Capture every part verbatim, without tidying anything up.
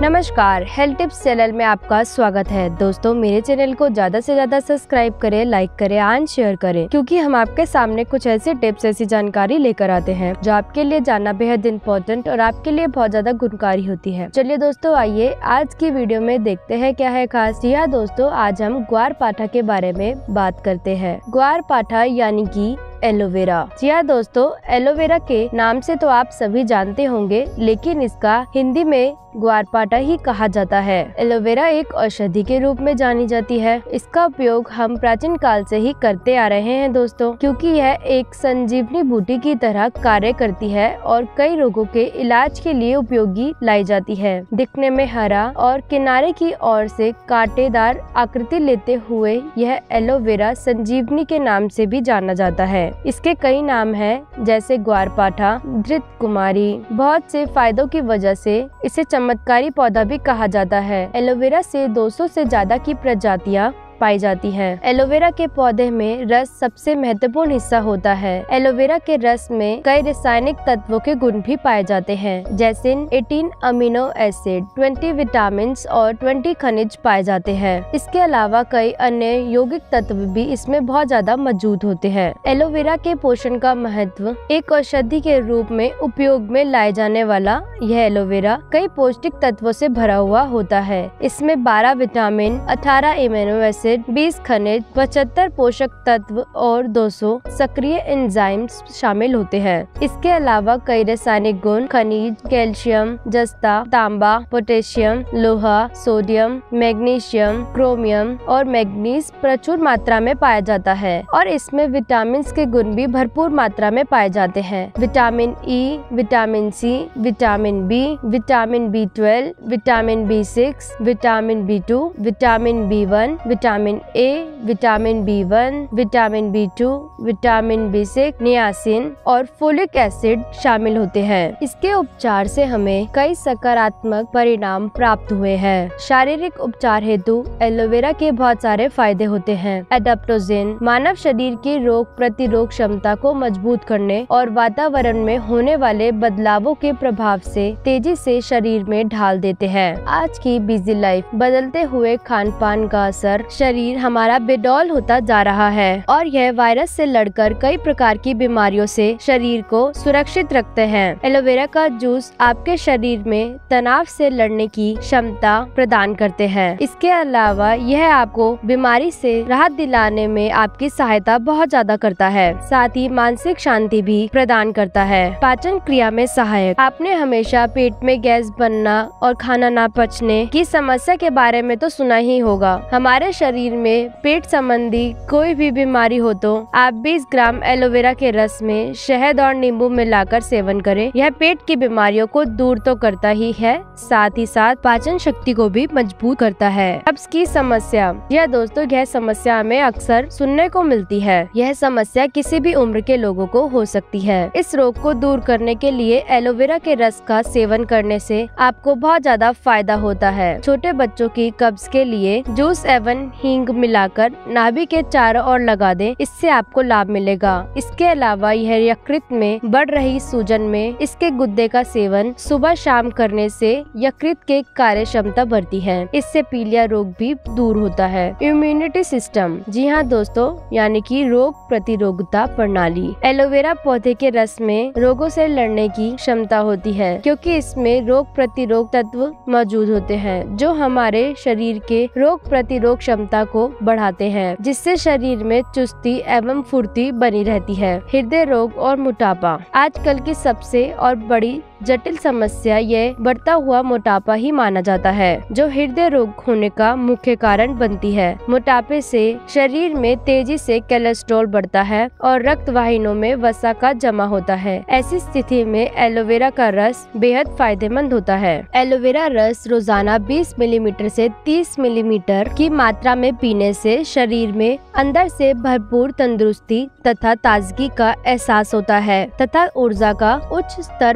नमस्कार, health tips channel में आपका स्वागत है। दोस्तों, मेरे चैनल को ज्यादा से ज्यादा सब्सक्राइब करें, लाइक करें एंड शेयर करें, क्योंकि हम आपके सामने कुछ ऐसे टिप्स, ऐसी जानकारी लेकर आते हैं जो आपके लिए जानना बेहद इम्पोर्टेंट और आपके लिए बहुत ज्यादा गुणकारी होती है। चलिए दोस्तों, आइए आज की वीडियो में देखते हैं क्या है खास। जी हाँ दोस्तों, आज हम ग्वार पाठा के बारे में बात करते हैं। ग्वार पाठा यानी कि एलोवेरा। जी हाँ दोस्तों, एलोवेरा के नाम से तो आप सभी जानते होंगे, लेकिन इसका हिंदी में ग्वारपाठा ही कहा जाता है। एलोवेरा एक औषधि के रूप में जानी जाती है। इसका उपयोग हम प्राचीन काल से ही करते आ रहे हैं दोस्तों, क्योंकि यह एक संजीवनी बूटी की तरह कार्य करती है और कई रोगों के इलाज के लिए उपयोगी लाई जाती है। दिखने में हरा और किनारे की ओर से कांटेदार आकृति लेते हुए यह एलोवेरा संजीवनी के नाम से भी जाना जाता है। इसके कई नाम हैं, जैसे ग्वारपाठा, धृत कुमारी। बहुत से फायदों की वजह से इसे चमत्कारी पौधा भी कहा जाता है। एलोवेरा से दो सौ से ज्यादा की प्रजातियां पाई जाती है। एलोवेरा के पौधे में रस सबसे महत्वपूर्ण हिस्सा होता है। एलोवेरा के रस में कई रासायनिक तत्वों के गुण भी पाए जाते हैं, जैसे अठारह अमीनो एसिड, बीस विटामिन और बीस खनिज पाए जाते हैं। इसके अलावा कई अन्य यौगिक तत्व भी इसमें बहुत ज्यादा मौजूद होते हैं। एलोवेरा के पोषण का महत्व। एक औषधि के रूप में उपयोग में लाए जाने वाला यह एलोवेरा कई पौष्टिक तत्वों से भरा हुआ होता है। इसमें बारह विटामिन, अठारह अमीनो एसिड, बीस खनिज, पचहत्तर पोषक तत्व और दो सौ सक्रिय एंजाइम्स शामिल होते हैं। इसके अलावा कई रासायनिक गुण, खनिज, कैल्शियम, जस्ता, तांबा, पोटेशियम, लोहा, सोडियम, मैग्नीशियम, क्रोमियम और मैग्नीज प्रचुर मात्रा में पाया जाता है और इसमें विटामिन के गुण भी भरपूर मात्रा में पाए जाते हैं। Vitamin E, vitamin C, vitamin B, vitamin B twelve, vitamin B six, vitamin B two, vitamin B one, vitamin A, vitamin B one, vitamin B two, vitamin B six, niacin और फोलिक एसिड शामिल होते हैं। इसके उपचार से हमें कई सकारात्मक परिणाम प्राप्त हुए हैं। शारीरिक उपचार हेतु एलोवेरा के बहुत सारे फायदे होते हैं। एडाप्टोजेन मानव शरीर की रोग प्रतिरोध क्षमता को मजबूत करने और वातावरण में होने वाले बदलावों के प्रभाव से तेजी से शरीर में ढाल देते हैं। आज की बिजी लाइफ, बदलते हुए खान पान का असर, शरीर हमारा बेडौल होता जा रहा है और यह वायरस से लड़कर कई प्रकार की बीमारियों से शरीर को सुरक्षित रखते हैं। एलोवेरा का जूस आपके शरीर में तनाव से लड़ने की क्षमता प्रदान करते हैं। इसके अलावा यह आपको बीमारी से राहत दिलाने में आपकी सहायता बहुत ज्यादा करता है। साथ ही मानसिक शांति भी प्रदान करता है। पाचन क्रिया में सहायक। आपने हमेशा पेट में गैस बनना और खाना ना पचने की समस्या के बारे में तो सुना ही होगा। हमारे शरीर में पेट संबंधी कोई भी बीमारी हो तो आप बीस ग्राम एलोवेरा के रस में शहद और नींबू मिलाकर सेवन करें। यह पेट की बीमारियों को दूर तो करता ही है, साथ ही साथ पाचन शक्ति को भी मजबूत करता है। कब्ज की समस्या। यह दोस्तों यह समस्या में अक्सर सुनने को मिलती है। यह समस्या किसी भी उम्र के लोगों को हो सकती है। इस रोग को दूर करने के लिए एलोवेरा के रस का सेवन करने से आपको बहुत ज्यादा फायदा होता है। छोटे बच्चों की कब्ज के लिए जूस एवं हींग मिलाकर नाभि के चारों ओर लगा दें, इससे आपको लाभ मिलेगा। इसके अलावा यह यकृत में बढ़ रही सूजन में इसके गुद्दे का सेवन सुबह शाम करने से यकृत के कार्य क्षमता बढ़ती है। इससे पीलिया रोग भी दूर होता है। Immunity system. जी हाँ दोस्तों, यानी कि रोग प्रतिरोधकता प्रणाली। एलोवेरा पौधे के रस में रोगों से लड़ने की क्षमता होती है, क्योंकि इसमें रोग प्रतिरोध तत्व मौजूद होते हैं जो हमारे शरीर के रोग प्रतिरोध क्षमता को बढ़ाते हैं, जिससे शरीर में चुस्ती एवं फुर्ती बनी रहती है। हृदय रोग और मोटापा। आजकल की सबसे और बड़ी जटिल समस्या यह बढ़ता हुआ मोटापा ही माना जाता है, जो हृदय रोग होने का मुख्य कारण बनती है। मोटापे से शरीर में तेजी से कोलेस्ट्रॉल बढ़ता है और रक्त वाहिनियों में वसा का जमा होता है। ऐसी स्थिति में एलोवेरा का रस बेहद फायदेमंद होता है। एलोवेरा रस रोजाना बीस मिलीमीटर से तीस मिलीमीटर की मात्रा में पीने से शरीर में अंदर से भरपूर तंदुरुस्ती तथा ताजगी का एहसास होता है तथा ऊर्जा का उच्च स्तर बना रहता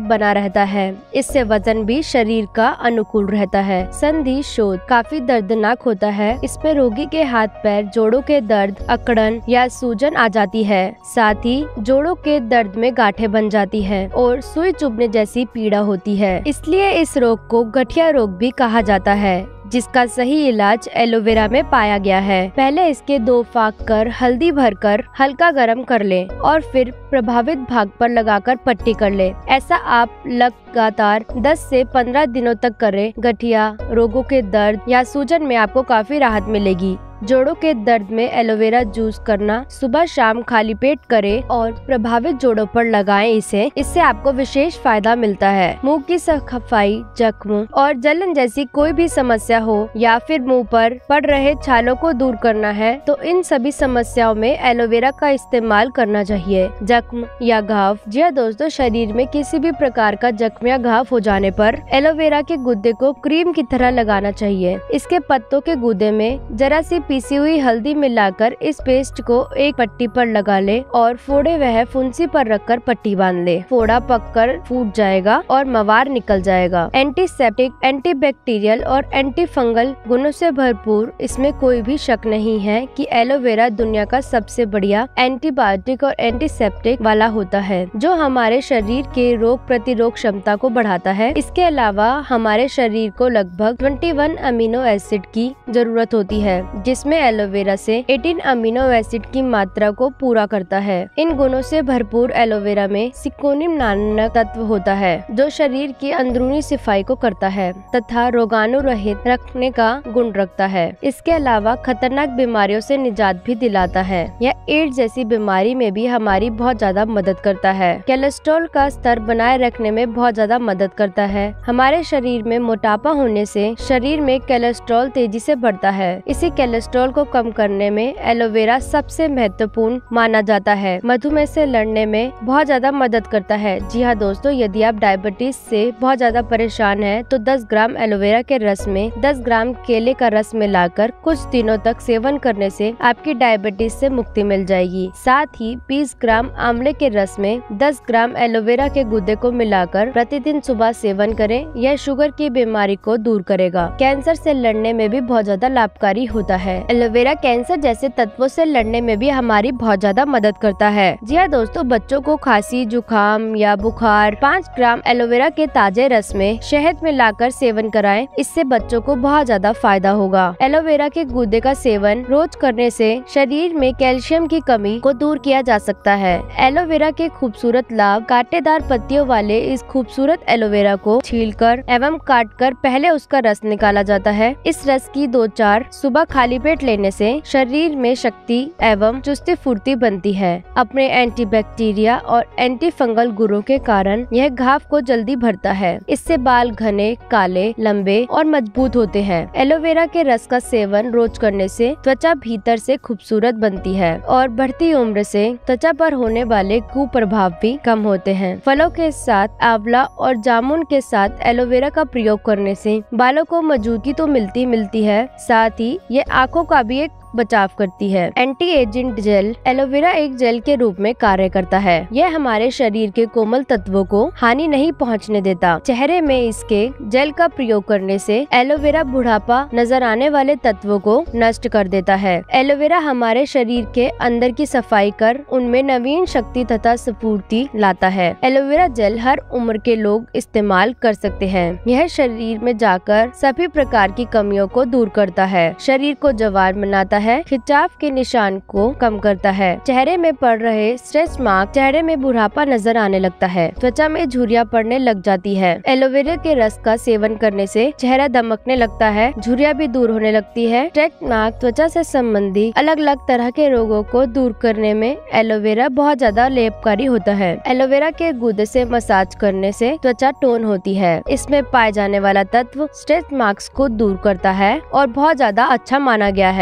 रहता है। इससे वजन भी शरीर का अनुकूल रहता है। संधि शोथ काफी दर्दनाक होता है। इसमें रोगी के हाथ पैर जोड़ों के दर्द, अकड़न या सूजन आ जाती है। साथ ही जोड़ों के दर्द में गांठें बन जाती है और सुई चुभने जैसी पीड़ा होती है। इसलिए इस रोग को गठिया रोग भी कहा जाता है, जिसका सही इलाज एलोवेरा में पाया गया है। पहले इसके दो फाक कर हल्दी भरकर हल्का गरम कर लें और फिर प्रभावित भाग पर लगाकर पट्टी कर लें। ऐसा आप लगातार दस से पंद्रह दिनों तक करें। गठिया रोगों के दर्द या सूजन में आपको काफी राहत मिलेगी। जोड़ों के दर्द में एलोवेरा जूस करना सुबह शाम खाली पेट करें और प्रभावित जोड़ों पर लगाएं इसे इससे आपको विशेष फायदा मिलता है। मुंह की सफाई, जख्म और जलन जैसी कोई भी समस्या हो या फिर मुंह पर पड़ रहे छालों को दूर करना है तो इन सभी समस्याओं में एलोवेरा का इस्तेमाल करना चाहिए। जख्म या घाव, जी हाँ दोस्तों, शरीर में किसी भी प्रकार का जख्म या घाव हो जाने पर एलोवेरा के गूदे को क्रीम की तरह लगाना चाहिए। इसके पत्तों के गूदे में जरा सी पीसी हुई हल्दी मिलाकर इस पेस्ट को एक पट्टी पर लगा ले और फोड़े वह फुंसी पर रखकर पट्टी बांध ले। फोड़ा पककर फूट जाएगा और मवार निकल जाएगा। एंटीसेप्टिक, एंटीबैक्टीरियल और एंटी फंगल गुणों से भरपूर, इसमें कोई भी शक नहीं है कि एलोवेरा दुनिया का सबसे बढ़िया एंटीबायोटिक और एंटीसेप्टिक वाला होता है, जो हमारे शरीर के रोग प्रतिरोध क्षमता को बढ़ाता है। इसके अलावा हमारे शरीर को लगभग इक्कीस अमीनो एसिड की जरूरत होती है, जिसमें एलोवेरा से अठारह अमीनो एसिड की मात्रा को पूरा करता है। इन गुणों से भरपूर एलोवेरा में सिकोनिन नामक तत्व होता है, जो शरीर की अंदरूनी सफाई को करता है तथा रोगाणु रहित रखने का गुण रखता है। इसके अलावा खतरनाक बीमारियों से निजात भी दिलाता है। यह एड्स जैसी बीमारी में भी हमारी बहुत ज्यादा मदद करता है। कोलेस्ट्रॉल का स्तर बनाए रखने में बहुत ज्यादा मदद करता है। हमारे शरीर में मोटापा होने से शरीर में कोलेस्ट्रॉल तेजी से बढ़ता है। इसी कोलेस्ट्रॉल को कम करने में एलोवेरा सबसे महत्वपूर्ण माना जाता है। मधुमेह से लड़ने में बहुत ज्यादा मदद करता है। जी हाँ दोस्तों, यदि आप डायबिटीज से बहुत ज्यादा परेशान हैं, तो दस ग्राम एलोवेरा के रस में दस ग्राम केले का रस मिलाकर कुछ दिनों तक सेवन करने से आपकी डायबिटीज से मुक्ति मिल जाएगी। साथ ही बीस ग्राम आंवले के रस में दस ग्राम एलोवेरा के गूदे को मिलाकर प्रतिदिन सुबह सेवन करें। यह शुगर की बीमारी को दूर करेगा। कैंसर से लड़ने में भी बहुत ज्यादा लाभकारी होता है। एलोवेरा कैंसर जैसे तत्वों से लड़ने में भी हमारी बहुत ज्यादा मदद करता है। जी हाँ दोस्तों, बच्चों को खांसी, जुकाम या बुखार पाँच ग्राम एलोवेरा के ताजे रस में शहद मिलाकर सेवन कराएं। इससे बच्चों को बहुत ज्यादा फायदा होगा। एलोवेरा के गूदे का सेवन रोज करने से शरीर में कैल्शियम की कमी को दूर किया जा सकता है। एलोवेरा के खूबसूरत लाभ, कांटेदार पत्तियों वाले इस खूबसूरत एलोवेरा को छीलकर एवं काटकर पहले उसका रस निकाला जाता है। इस रस की दो चार सुबह खाली पेट लेने से शरीर में शक्ति एवं चुस्ती फुर्ती बनती है। अपने एंटीबैक्टीरिया और एंटी फंगल गुणों के कारण यह घाव को जल्दी भरता है। इससे बाल घने, काले, लंबे और मजबूत होते हैं। एलोवेरा के रस का सेवन रोज करने से त्वचा भीतर से खूबसूरत बनती है और बढ़ती उम्र से त्वचा पर होने वाले कुप्रभाव भी कम होते हैं। फलों के साथ आंवला और जामुन के साथ एलोवेरा का प्रयोग करने से बालों को मजबूती तो मिलती मिलती है, साथ ही ये आंखों का भी एक बचाव करती है। एंटी एजिंग जेल, एलोवेरा एक जेल के रूप में कार्य करता है। यह हमारे शरीर के कोमल तत्वों को हानि नहीं पहुंचने देता। चेहरे में इसके जेल का प्रयोग करने से एलोवेरा बुढ़ापा नजर आने वाले तत्वों को नष्ट कर देता है। एलोवेरा हमारे शरीर के अंदर की सफाई कर उनमें नवीन शक्ति तथा स्फूर्ति लाता है। एलोवेरा जेल हर उम्र के लोग इस्तेमाल कर सकते हैं। यह शरीर में जाकर सभी प्रकार की कमियों को दूर करता है, शरीर को जवान बनाता है, खिंचाव के निशान को कम करता है। चेहरे में पड़ रहे स्ट्रेच मार्क, चेहरे में बुढ़ापा नजर आने लगता है, त्वचा में झुर्रियां पड़ने लग जाती है। एलोवेरा के रस का सेवन करने से चेहरा दमकने लगता है, झुर्रियां भी दूर होने लगती है। स्ट्रेच मार्क, त्वचा से संबंधी अलग अलग तरह के रोगों को दूर करने में एलोवेरा बहुत ज्यादा लाभकारी होता है। एलोवेरा के गूदे से मसाज करने से त्वचा टोन होती है। इसमें पाए जाने वाला तत्व स्ट्रेच मार्क्स को दूर करता है और बहुत ज्यादा अच्छा माना गया है। इसमें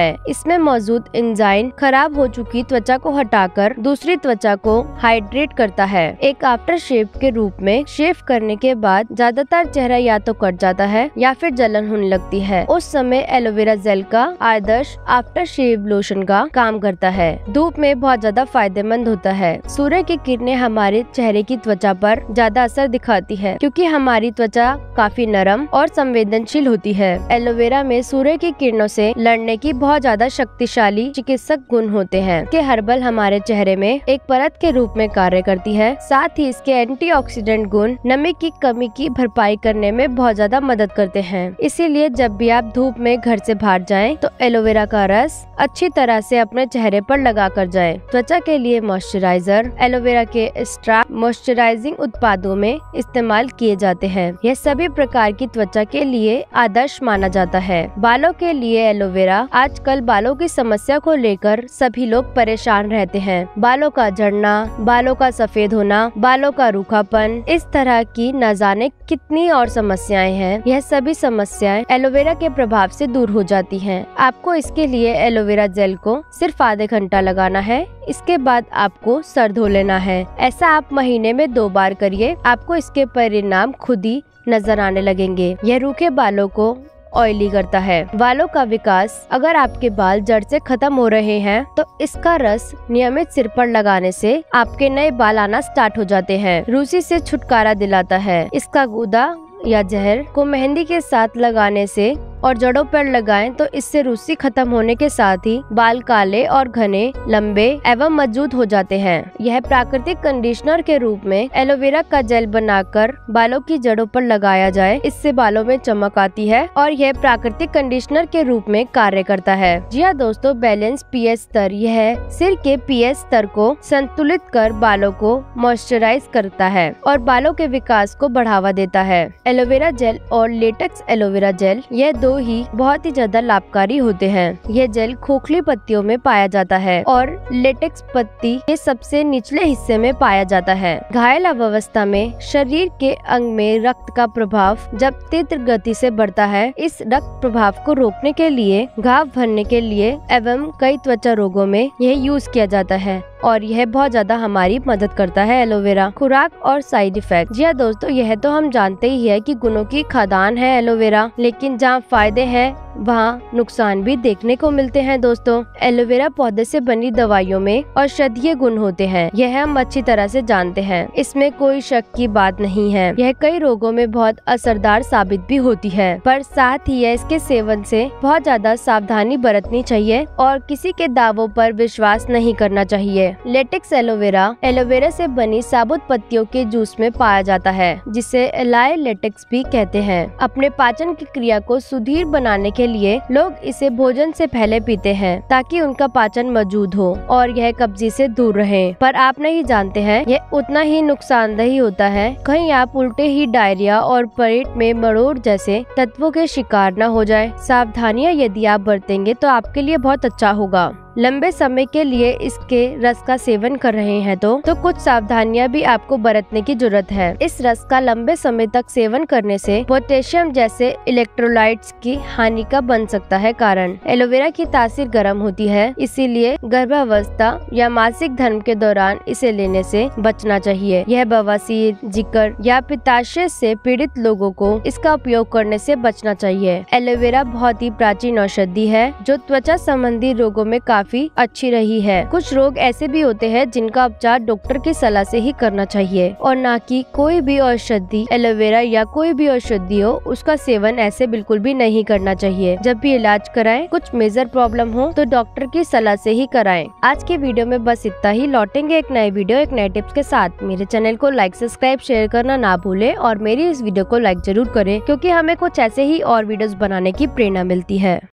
इसमें मौजूद एंजाइम खराब हो चुकी त्वचा को हटाकर दूसरी त्वचा को हाइड्रेट करता है। एक आफ्टर शेव के रूप में शेव करने के बाद ज्यादातर चेहरा या तो कट जाता है या फिर जलन होने लगती है। उस समय एलोवेरा जेल का आदर्श आफ्टर शेव लोशन का काम करता है। धूप में बहुत ज्यादा फायदेमंद होता है। सूर्य की किरणें हमारे चेहरे की त्वचा पर ज्यादा असर दिखाती है क्योंकि हमारी त्वचा काफी नरम और संवेदनशील होती है। एलोवेरा में सूर्य की किरणों से लड़ने की बहुत ज्यादा शक्तिशाली चिकित्सक गुण होते हैं। इसके हर्बल हमारे चेहरे में एक परत के रूप में कार्य करती है। साथ ही इसके एंटीऑक्सीडेंट गुण नमी की कमी की भरपाई करने में बहुत ज्यादा मदद करते हैं। इसीलिए जब भी आप धूप में घर से बाहर जाएं तो एलोवेरा का रस अच्छी तरह से अपने चेहरे पर लगा कर जाए। त्वचा के लिए मॉइस्चराइजर एलोवेरा के एक्स्ट्रा मॉइस्चराइजिंग उत्पादों में इस्तेमाल किए जाते हैं। यह सभी प्रकार की त्वचा के लिए आदर्श माना जाता है। बालों के लिए एलोवेरा आजकल बालों की समस्या को लेकर सभी लोग परेशान रहते हैं। बालों का झड़ना, बालों का सफेद होना, बालों का रूखापन, इस तरह की न जाने कितनी और समस्याएं हैं। यह सभी समस्याएं एलोवेरा के प्रभाव से दूर हो जाती हैं। आपको इसके लिए एलोवेरा जेल को सिर्फ आधे घंटा लगाना है। इसके बाद आपको सर धो लेना है। ऐसा आप महीने में दो बार करिए। आपको इसके परिणाम खुद ही नजर आने लगेंगे। यह रूखे बालों को ऑयली करता है। बालों का विकास, अगर आपके बाल जड़ से खत्म हो रहे हैं तो इसका रस नियमित सिर पर लगाने से आपके नए बाल आना स्टार्ट हो जाते हैं। रूसी से छुटकारा दिलाता है। इसका गूदा या जहर को मेहंदी के साथ लगाने से और जड़ों पर लगाएं तो इससे रूसी खत्म होने के साथ ही बाल काले और घने, लंबे एवं मजबूत हो जाते हैं। यह प्राकृतिक कंडीशनर के रूप में एलोवेरा का जेल बनाकर बालों की जड़ों पर लगाया जाए, इससे बालों में चमक आती है और यह प्राकृतिक कंडीशनर के रूप में कार्य करता है। जी हाँ दोस्तों, बैलेंस पीएच स्तर, यह सिर के पीएच स्तर को संतुलित कर बालों को मॉइस्चराइज करता है और बालों के विकास को बढ़ावा देता है। एलोवेरा जेल और लेटेक्स एलोवेरा जेल, यह दो ही बहुत ही ज्यादा लाभकारी होते हैं। यह जेल खोखली पत्तियों में पाया जाता है और लेटेक्स पत्ती के सबसे निचले हिस्से में पाया जाता है। घायल अवस्था में शरीर के अंग में रक्त का प्रभाव जब तीव्र गति से बढ़ता है, इस रक्त प्रभाव को रोकने के लिए, घाव भरने के लिए एवं कई त्वचा रोगों में यह यूज किया जाता है और यह बहुत ज्यादा हमारी मदद करता है। एलोवेरा खुराक और साइड इफेक्ट, जी हाँ दोस्तों, यह तो हम जानते ही है कि गुणों की खदान है एलोवेरा, लेकिन जहाँ फायदे हैं वहाँ नुकसान भी देखने को मिलते हैं। दोस्तों, एलोवेरा पौधे से बनी दवाइयों में औषधीय गुण होते हैं, यह हम अच्छी तरह से जानते हैं। इसमें कोई शक की बात नहीं है। यह कई रोगों में बहुत असरदार साबित भी होती है, पर साथ ही इसके सेवन से बहुत ज्यादा सावधानी बरतनी चाहिए और किसी के दावों पर विश्वास नहीं करना चाहिए। लेटेक्स एलोवेरा एलोवेरा से बनी साबुत पत्तियों के जूस में पाया जाता है, जिसे एलाय लेटेक्स भी कहते हैं। अपने पाचन की क्रिया को सुदृढ़ बनाने के लिए लोग इसे भोजन से पहले पीते हैं ताकि उनका पाचन मजबूत हो और यह कब्जी से दूर रहे। पर आप नहीं जानते हैं यह उतना ही नुकसानदेही होता है। कहीं आप उल्टे ही डायरिया और पेट में मरोड़ जैसे तत्वों के शिकार न हो जाए। सावधानियां यदि आप बरतेंगे तो आपके लिए बहुत अच्छा होगा। लंबे समय के लिए इसके रस का सेवन कर रहे हैं तो तो कुछ सावधानियां भी आपको बरतने की जरूरत है। इस रस का लंबे समय तक सेवन करने से पोटेशियम जैसे इलेक्ट्रोलाइट्स की हानि का बन सकता है कारण। एलोवेरा की तासीर गर्म होती है, इसीलिए गर्भावस्था या मासिक धर्म के दौरान इसे लेने से बचना चाहिए। यह बवासीर, जिगर या पित्ताशय से पीड़ित लोगों को इसका उपयोग करने से बचना चाहिए। एलोवेरा बहुत ही प्राचीन औषधि है जो त्वचा संबंधी रोगों में काफी अच्छी रही है। कुछ रोग ऐसे भी होते हैं जिनका उपचार डॉक्टर की सलाह से ही करना चाहिए और ना कि कोई भी औषधि, एलोवेरा या कोई भी औषधि हो उसका सेवन ऐसे बिल्कुल भी नहीं करना चाहिए। जब भी इलाज कराएं, कुछ मेजर प्रॉब्लम हो तो डॉक्टर की सलाह से ही कराएं। आज के वीडियो में बस इतना ही। लौटेंगे एक नए वीडियो एक नए टिप्स के साथ। मेरे चैनल को लाइक, सब्सक्राइब, शेयर करना ना भूले और मेरी इस वीडियो को लाइक जरूर करें क्योंकि हमें कुछ ऐसे ही और वीडियोस बनाने की प्रेरणा मिलती है।